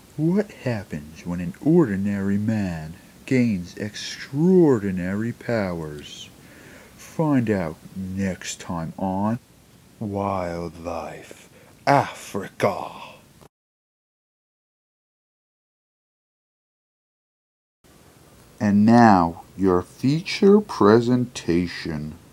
What happens when an ordinary man gains extraordinary powers? Find out next time on Wildlife Africa. And now, your feature presentation.